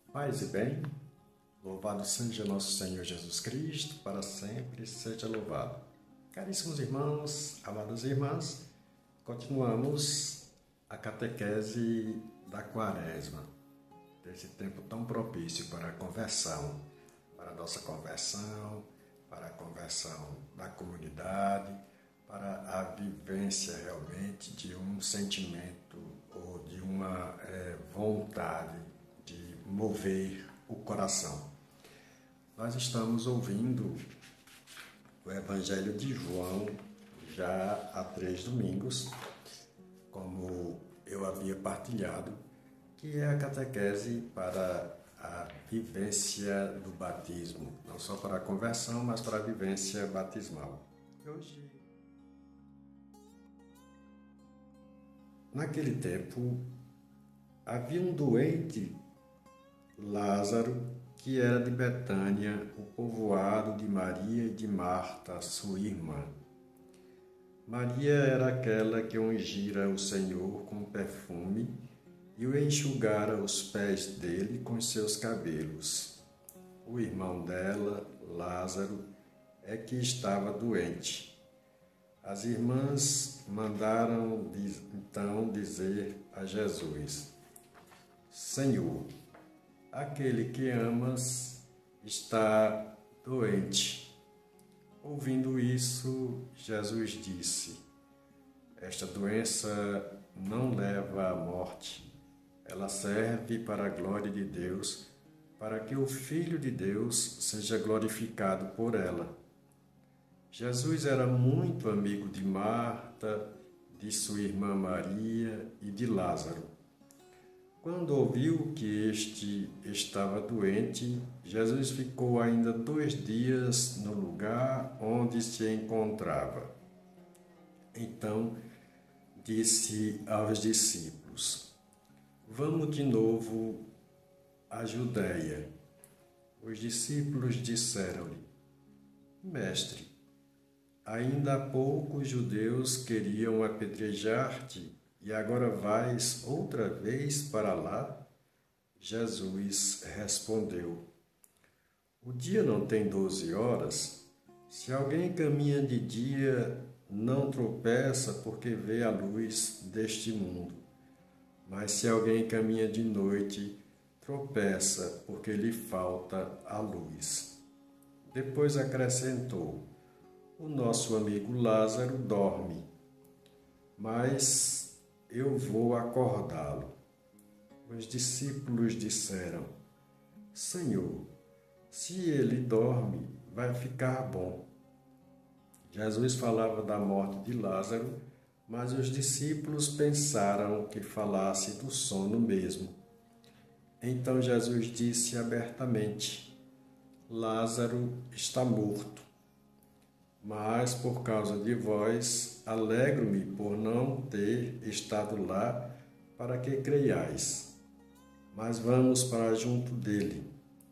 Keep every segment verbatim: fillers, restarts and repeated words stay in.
Paz e bem, louvado seja nosso Senhor Jesus Cristo, para sempre seja louvado. Caríssimos irmãos, amadas irmãs, continuamos a catequese da Quaresma, desse tempo tão propício para a conversão, para a nossa conversão, para a conversão da comunidade, para a vivência realmente de um sentimento ou de uma é, vontade de mover o coração. Nós estamos ouvindo o Evangelho de João já há três domingos, como eu havia partilhado, que é a catequese para a vivência do batismo, não só para a conversão, mas para a vivência batismal. Hoje, naquele tempo, havia um doente, Lázaro, que era de Betânia, o povoado de Maria e de Marta, sua irmã. Maria era aquela que ungira o Senhor com perfume e o enxugara os pés dele com seus cabelos. O irmão dela, Lázaro, é que estava doente. As irmãs mandaram então dizer a Jesus: Senhor, aquele que amas está doente. Ouvindo isso, Jesus disse: esta doença não leva à morte. Ela serve para a glória de Deus, para que o Filho de Deus seja glorificado por ela. Jesus era muito amigo de Marta, de sua irmã Maria e de Lázaro. Quando ouviu que este estava doente, Jesus ficou ainda dois dias no lugar onde se encontrava. Então disse aos discípulos: vamos de novo à Judéia. Os discípulos disseram-lhe: Mestre, ainda há pouco os judeus queriam apedrejar-te, e agora vais outra vez para lá? Jesus respondeu: o dia não tem doze horas? Se alguém caminha de dia, não tropeça porque vê a luz deste mundo. Mas se alguém caminha de noite, tropeça porque lhe falta a luz. Depois acrescentou: o nosso amigo Lázaro dorme, mas eu vou acordá-lo. Os discípulos disseram: Senhor, se ele dorme, vai ficar bom. Jesus falava da morte de Lázaro, mas os discípulos pensaram que falasse do sono mesmo. Então Jesus disse abertamente: Lázaro está morto. Mas, por causa de vós, alegro-me por não ter estado lá para que creiais. Mas vamos para junto dele.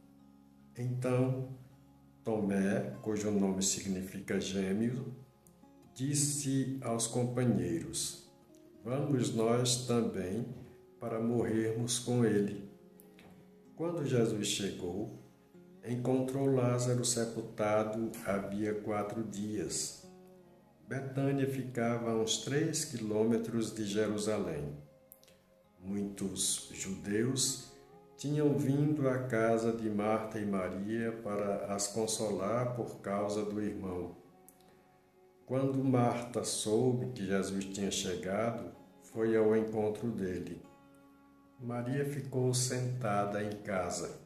Então, Tomé, cujo nome significa gêmeo, disse aos companheiros: vamos nós também para morrermos com ele. Quando Jesus chegou, encontrou Lázaro sepultado havia quatro dias. Betânia ficava a uns três quilômetros de Jerusalém. Muitos judeus tinham vindo à casa de Marta e Maria para as consolar por causa do irmão. Quando Marta soube que Jesus tinha chegado, foi ao encontro dele. Maria ficou sentada em casa.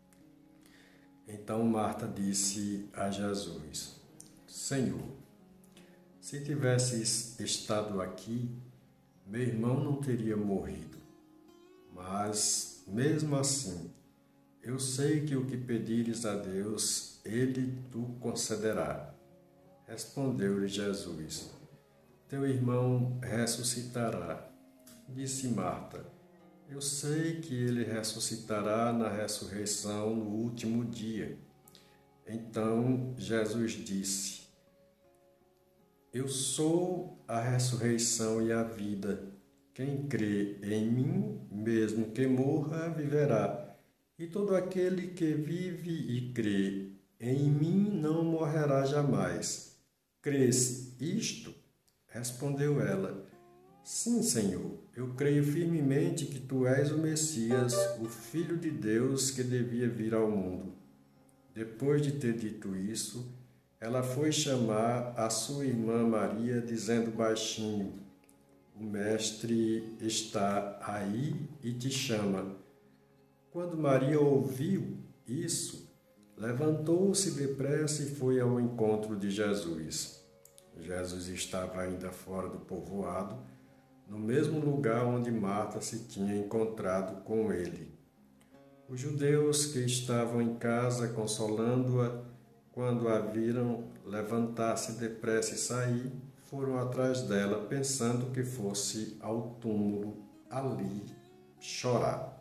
Então Marta disse a Jesus: Senhor, se tivesses estado aqui, meu irmão não teria morrido. Mas, mesmo assim, eu sei que o que pedires a Deus, Ele tu concederá. Respondeu-lhe Jesus: teu irmão ressuscitará. Disse Marta: eu sei que ele ressuscitará na ressurreição no último dia. Então Jesus disse: eu sou a ressurreição e a vida. Quem crê em mim, mesmo que morra, viverá. E todo aquele que vive e crê em mim não morrerá jamais. Crês isto? Respondeu ela: Sim, Senhor, eu creio firmemente que tu és o Messias, o Filho de Deus que devia vir ao mundo. Depois de ter dito isso, ela foi chamar a sua irmã Maria, dizendo baixinho: O Mestre está aí e te chama. Quando Maria ouviu isso, levantou-se depressa e foi ao encontro de Jesus. Jesus estava ainda fora do povoado, no mesmo lugar onde Marta se tinha encontrado com ele. Os judeus que estavam em casa consolando-a, quando a viram levantar-se depressa e sair, foram atrás dela, pensando que fosse ao túmulo ali chorar.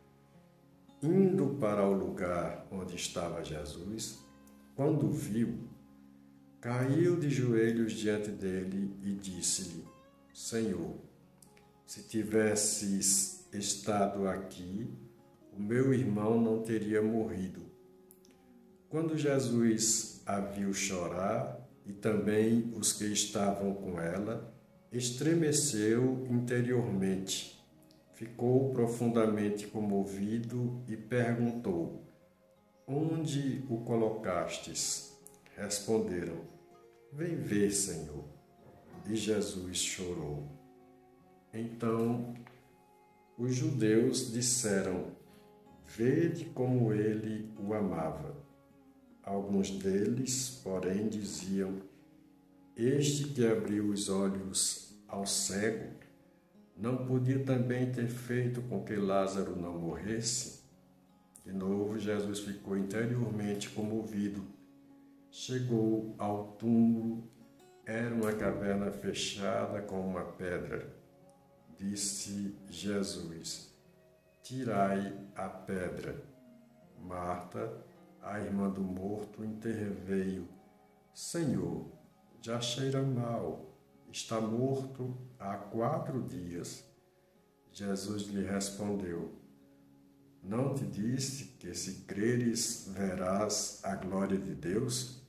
Indo para o lugar onde estava Jesus, quando viu, caiu de joelhos diante dele e disse-lhe: Senhor, se tivesses estado aqui, o meu irmão não teria morrido. Quando Jesus a viu chorar, e também os que estavam com ela, estremeceu interiormente. Ficou profundamente comovido e perguntou: Onde o colocastes? Responderam: Vem ver, Senhor. E Jesus chorou. Então os judeus disseram: Vede como ele o amava. Alguns deles, porém, diziam: Este que abriu os olhos ao cego, não podia também ter feito com que Lázaro não morresse? De novo, Jesus ficou interiormente comovido. Chegou ao túmulo. Era uma caverna fechada com uma pedra. Disse Jesus: Tirai a pedra. Marta, a irmã do morto, interveio: Senhor, já cheira mal. Está morto há quatro dias. Jesus lhe respondeu: Não te disse que, se creres, verás a glória de Deus?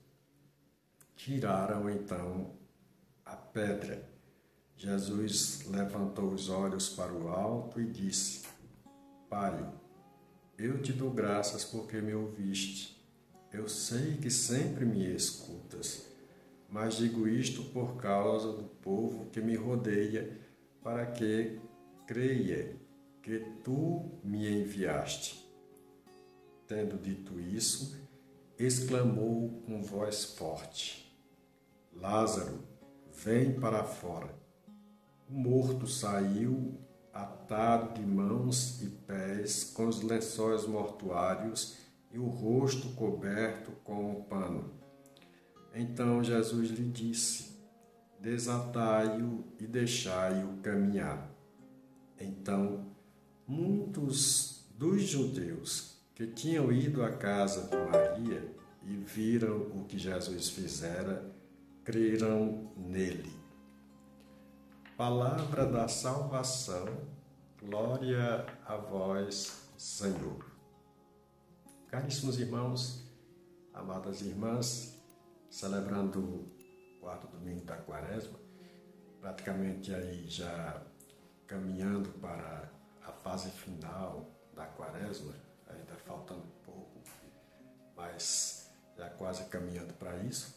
Tiraram então a pedra. Jesus levantou os olhos para o alto e disse: Pai, eu te dou graças porque me ouviste. Eu sei que sempre me escutas, mas digo isto por causa do povo que me rodeia, para que creia que tu me enviaste. Tendo dito isso, exclamou com voz forte: Lázaro, vem para fora. O morto saiu, atado de mãos e pés, com os lençóis mortuários e o rosto coberto com um pano. Então Jesus lhe disse: Desatai-o e deixai-o caminhar. Então, muitos dos judeus que tinham ido à casa de Maria e viram o que Jesus fizera, creram nele. Palavra da salvação, glória a vós, Senhor. Caríssimos irmãos, amadas irmãs, celebrando o quarto domingo da Quaresma, praticamente aí já caminhando para a fase final da Quaresma, ainda faltando um pouco, mas já quase caminhando para isso,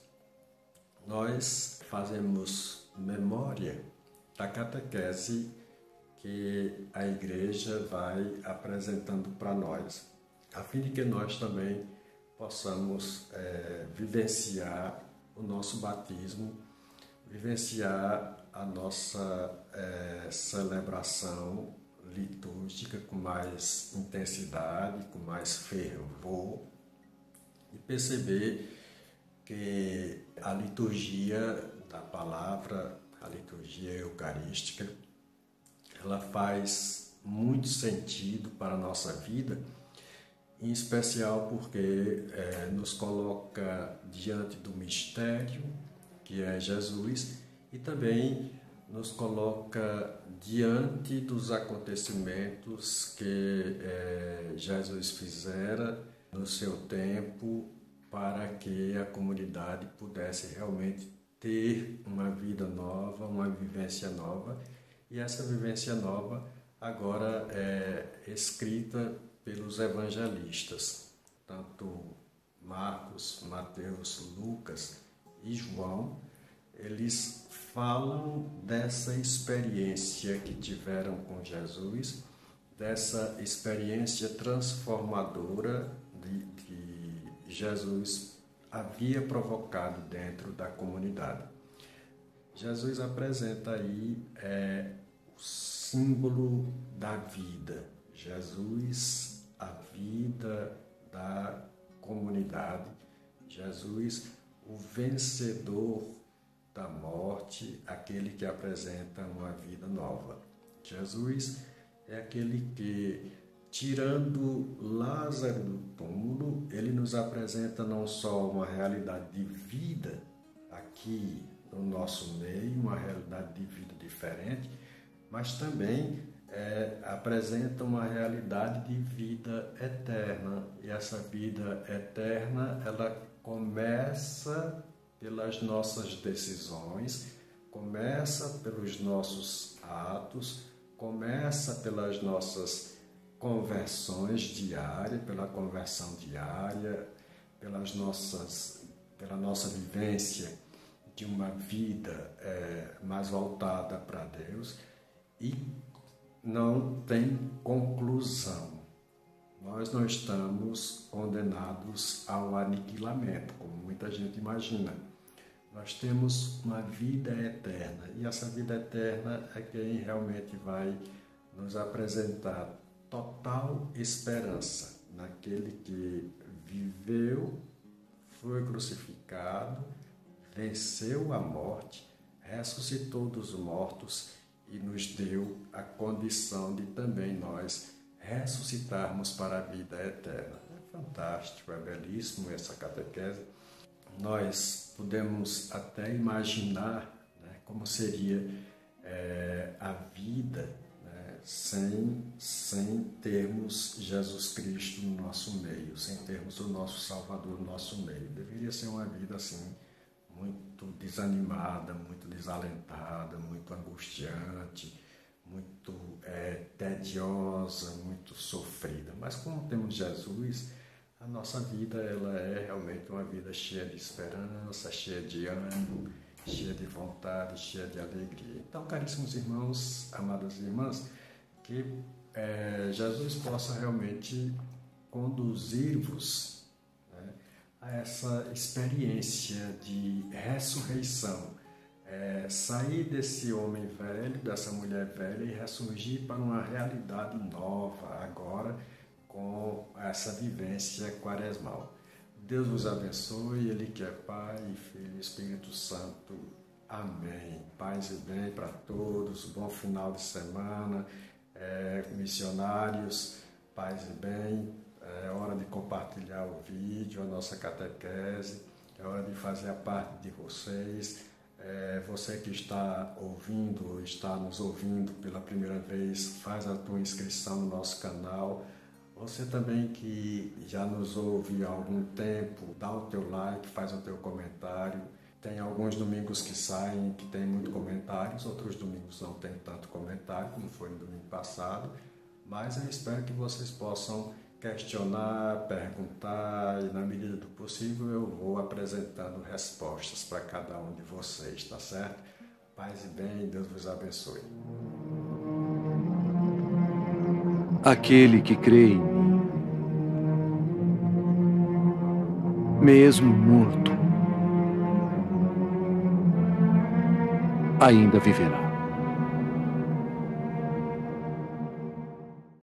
nós fazemos memória da catequese que a Igreja vai apresentando para nós, a fim de que nós também possamos é, vivenciar o nosso batismo, vivenciar a nossa é, celebração litúrgica com mais intensidade, com mais fervor, e perceber que a liturgia da palavra, a liturgia eucarística, ela faz muito sentido para a nossa vida, em especial porque é, nos coloca diante do mistério, que é Jesus, e também nos coloca diante dos acontecimentos que eh, Jesus fizera no seu tempo para que a comunidade pudesse realmente ter uma vida nova, uma vivência nova, e essa vivência nova agora é escrita pelos evangelistas, tanto Marcos, Mateus, Lucas e João. Eles falam dessa experiência que tiveram com Jesus, dessa experiência transformadora de que Jesus havia provocado dentro da comunidade. Jesus apresenta aí é, o símbolo da vida. Jesus, a vida da comunidade. Jesus, o vencedor da morte, aquele que apresenta uma vida nova. Jesus é aquele que, tirando Lázaro do túmulo, ele nos apresenta não só uma realidade de vida aqui no nosso meio, uma realidade de vida diferente, mas também é, apresenta uma realidade de vida eterna. E essa vida eterna, ela começa pelas nossas decisões, começa pelos nossos atos, começa pelas nossas conversões diárias, pela conversão diária, pelas nossas, pela nossa vivência de uma vida é, mais voltada para Deus, e não tem conclusão. Nós não estamos condenados ao aniquilamento, como muita gente imagina. Nós temos uma vida eterna, e essa vida eterna é quem realmente vai nos apresentar total esperança naquele que viveu, foi crucificado, venceu a morte, ressuscitou dos mortos e nos deu a condição de também nós ressuscitarmos para a vida eterna. É fantástico, é belíssimo essa catequese. Nós podemos até imaginar, né, como seria é, a vida, né, sem, sem termos Jesus Cristo no nosso meio, sem termos o nosso Salvador no nosso meio. Deveria ser uma vida assim, muito desanimada, muito desalentada, muito angustiante, muito é, tediosa, muito sofrida. Mas como temos Jesus, a nossa vida ela é realmente uma vida cheia de esperança, cheia de ânimo, cheia de vontade, cheia de alegria. Então, caríssimos irmãos, amadas irmãs, que é, Jesus possa realmente conduzir-vos, né, a essa experiência de ressurreição. É, sair desse homem velho, dessa mulher velha e ressurgir para uma realidade nova agora com essa vivência quaresmal. Deus vos abençoe, Ele que é Pai, Filho e Espírito Santo. Amém. Paz e bem para todos, bom final de semana, é, missionários, paz e bem. É hora de compartilhar o vídeo, a nossa catequese, é hora de fazer a parte de vocês. É, você que está ouvindo, está nos ouvindo pela primeira vez, faz a tua inscrição no nosso canal. Você também que já nos ouve há algum tempo, dá o teu like, faz o teu comentário. Tem alguns domingos que saem que tem muito comentários, outros domingos não tem tanto comentário, como foi no domingo passado. Mas eu espero que vocês possam questionar, perguntar, e na medida do possível eu vou apresentando respostas para cada um de vocês, tá certo? Paz e bem, Deus vos abençoe. Aquele que crê em mim, mesmo morto, ainda viverá.